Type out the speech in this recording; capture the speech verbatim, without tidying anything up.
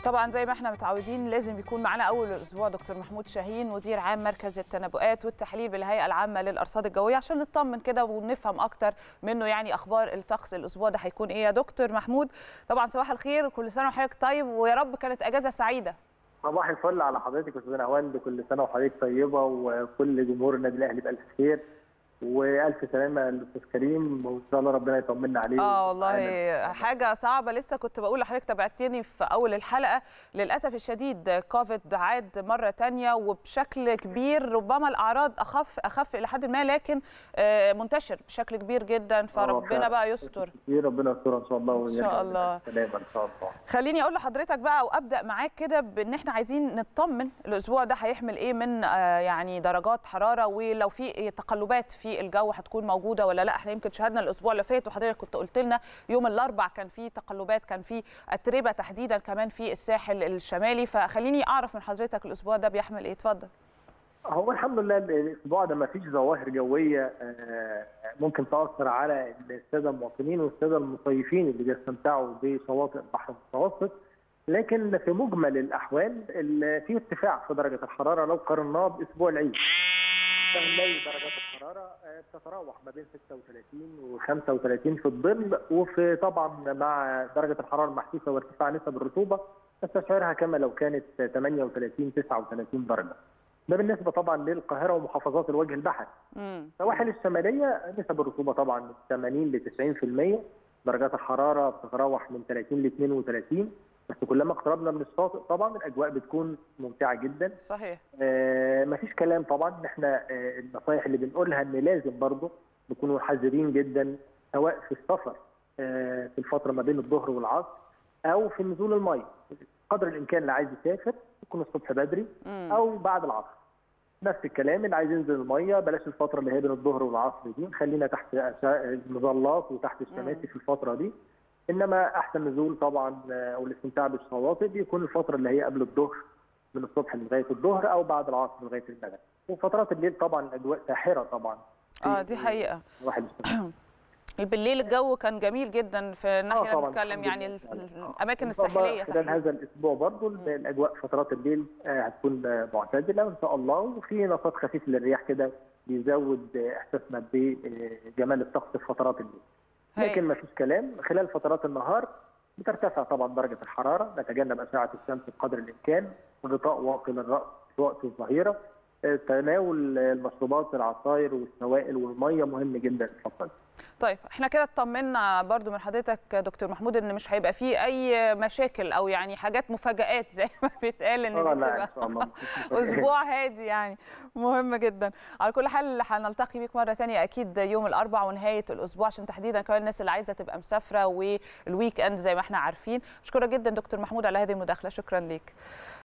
طبعا زي ما احنا متعودين لازم يكون معنا اول الاسبوع دكتور محمود شاهين مدير عام مركز التنبؤات والتحليل بالهيئه العامه للارصاد الجويه عشان نطمن كده ونفهم اكتر منه يعني اخبار الطقس الاسبوع ده هيكون ايه يا دكتور محمود. طبعا صباح الخير وكل سنه وحضرتك طيب ويا رب كانت اجازه سعيده. صباح الفل على حضرتك يا استاذ نهاوند، كل سنه وحضرتك طيبه وكل جمهور النادي الاهلي بالف خير والف سلامه للاستاذ كريم وان شاء الله ربنا يطمنا عليه. اه والله حاجه صعبه. لسه كنت بقول لحضرتك تابعتني في اول الحلقه، للاسف الشديد كوفيد عاد مره ثانيه وبشكل كبير، ربما الاعراض اخف اخف الى حد ما لكن منتشر بشكل كبير جدا، فربنا بقى يستر. ربنا يستر ان شاء الله ان شاء الله. سلامه ان شاء الله. خليني اقول لحضرتك بقى وابدا معاك كده بان احنا عايزين نطمن الاسبوع ده هيحمل ايه من يعني درجات حراره، ولو في تقلبات في الجو هتكون موجوده ولا لا. احنا يمكن شاهدنا الاسبوع اللي فات وحضرتك كنت قلت لنا يوم الاربعاء كان في تقلبات، كان في اتربه تحديدا كمان في الساحل الشمالي، فخليني اعرف من حضرتك الاسبوع ده بيحمل ايه. اتفضل. هو الحمد لله الاسبوع ده ما فيش ظواهر جويه ممكن تاثر على الساده المواطنين والساده المصيفين اللي بيستمتعوا بشواطئ البحر المتوسط، لكن في مجمل الاحوال في ارتفاع في درجه الحراره لو قارناه باسبوع العيد. هنلاقي درجات الحراره بتتراوح ما بين ستة وثلاثين وخمسة وثلاثين في الظل، وفي طبعا مع درجه الحراره المحسوسه وارتفاع نسب الرطوبه تستشعرها كما لو كانت ثمانية وثلاثين تسعة وثلاثين درجه. ده بالنسبه طبعا للقاهره ومحافظات الوجه البحري. السواحل الشماليه نسب الرطوبه طبعا من ثمانين ل تسعين بالمئة، درجات الحراره بتتراوح من ثلاثين ل اثنين وثلاثين، بس كلما اقتربنا من الشاطئ طبعا الاجواء بتكون ممتعه جدا. صحيح. آه مفيش كلام طبعا ان احنا آه النصائح اللي بنقولها ان لازم برضه نكونوا حذرين جدا سواء في السفر آه في الفتره ما بين الظهر والعصر او في نزول الميه. قدر الامكان اللي عايز يسافر يكون الصبح بدري مم. او بعد العصر. نفس الكلام اللي عايز ينزل الميه بلاش الفتره اللي هي بين الظهر والعصر دي، خلينا تحت المظلات وتحت الشماسي في الفتره دي. انما احسن نزول طبعا او الاستمتاع بالشواطئ بيكون الفتره اللي هي قبل الظهر من الصبح لغايه الظهر او بعد العصر لغايه المغرب. وفترات الليل طبعا الاجواء ساحره طبعا. اه دي حقيقه. واحد بالليل الجو كان جميل جدا في الناحيه اللي بنتكلم يعني الاماكن الساحليه. خلال هذا الاسبوع برضه الاجواء فترات الليل هتكون معتدله ان شاء الله، وفي نشاط خفيف للرياح كده بيزود احساسنا بجمال الطقس في فترات الليل. لكن ما فيش كلام خلال فترات النهار بترتفع طبعا درجه الحراره، نتجنب اشعه الشمس بقدر الامكان، غطاء واقي للراس في وقت الظهيره، تناول المشروبات العصاير والسوائل والميه مهم جدا الفتره. طيب احنا كده اطمنا برضو من حضرتك دكتور محمود ان مش هيبقى فيه اي مشاكل او يعني حاجات مفاجآت زي ما بيتقال ان دي لا ان شاء الله اسبوع هادي يعني مهم جدا. على كل حال هنلتقي بيك مره ثانيه اكيد يوم الاربعاء ونهايه الاسبوع عشان تحديدا كمان الناس اللي عايزه تبقى مسافره والويك اند زي ما احنا عارفين. بشكرك جدا دكتور محمود على هذه المداخله، شكرا ليك.